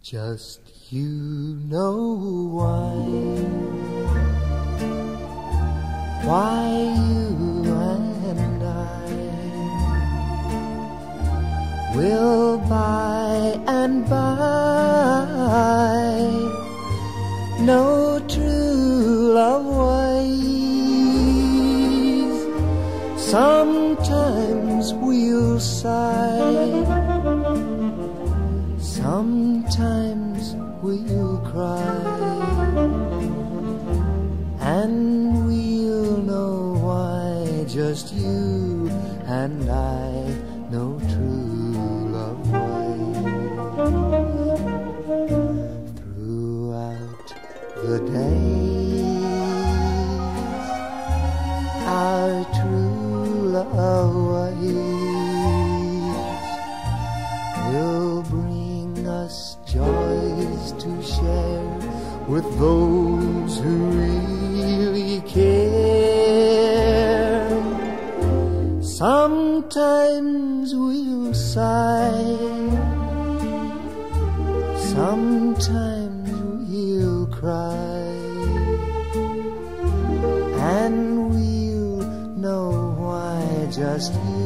Just you know why you and I will by and by know true love ways. Sometimes we'll sigh, sometimes we'll cry, and we'll know why just you and I know true love ways. Throughout the days, our true love ways will bring us joys to share with those who really care. Sometimes we'll sigh, sometimes we'll cry, and we'll know why just you